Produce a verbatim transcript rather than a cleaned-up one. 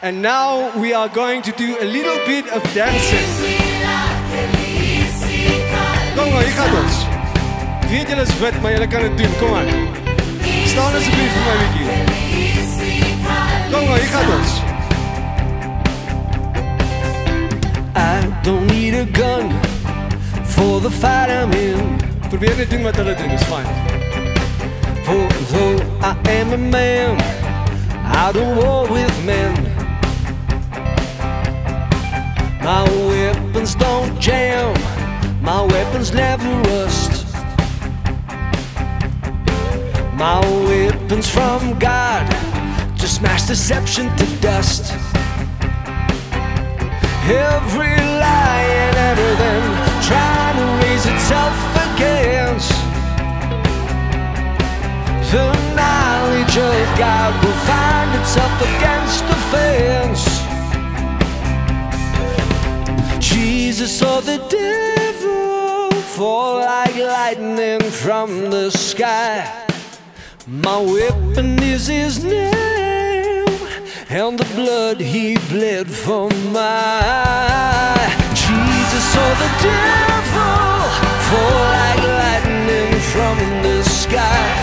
And now we are going to do a little bit of dancing. Kom maar, hier gaat ons. Ik weet jullie is wit, maar jullie kan het doen. Kom maar. Staan alsjeblieft voor mij, Wiki. Kom maar, hier gaat ons. I don't need a gun for the fight I'm in. Probeer net doen wat hulle doen, is fine. For though I am a man, I don't war with men. My weapons don't jam, my weapons never rust. My weapons from God to smash deception to dust. Every lie and everything trying to raise itself against the knowledge of God will find itself against the fence. Jesus saw the devil fall like lightning from the sky. My weapon is his name, and the blood he bled for mine. Jesus saw the devil fall like lightning from the sky.